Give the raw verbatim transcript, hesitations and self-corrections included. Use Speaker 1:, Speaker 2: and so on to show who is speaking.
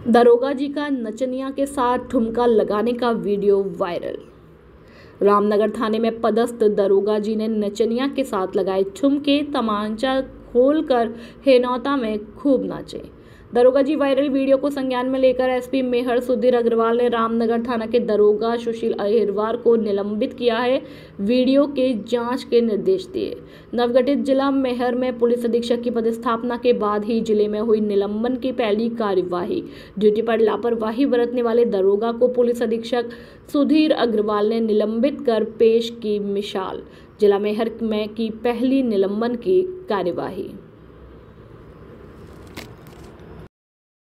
Speaker 1: दरोगा जी का नचनिया के साथ ठुमका लगाने का वीडियो वायरल। रामनगर थाने में पदस्थ दरोगा जी ने नचनिया के साथ लगाए ठुमके, तमांचा खोलकर हेनौता में खूब नाचे। दरोगा जी वायरल वीडियो को संज्ञान में लेकर एसपी मेहर सुधीर अग्रवाल ने रामनगर थाना के दरोगा सुशील अहिरवार को निलंबित किया है। वीडियो के जांच के निर्देश दिए। नवगठित जिला मेहर में पुलिस अधीक्षक की पदस्थापना के बाद ही जिले में हुई निलंबन की पहली कार्यवाही। ड्यूटी पर लापरवाही बरतने वाले दरोगा को पुलिस अधीक्षक सुधीर अग्रवाल ने निलंबित कर पेश की मिसाल। जिला मेहर में की पहली निलंबन की कार्यवाही।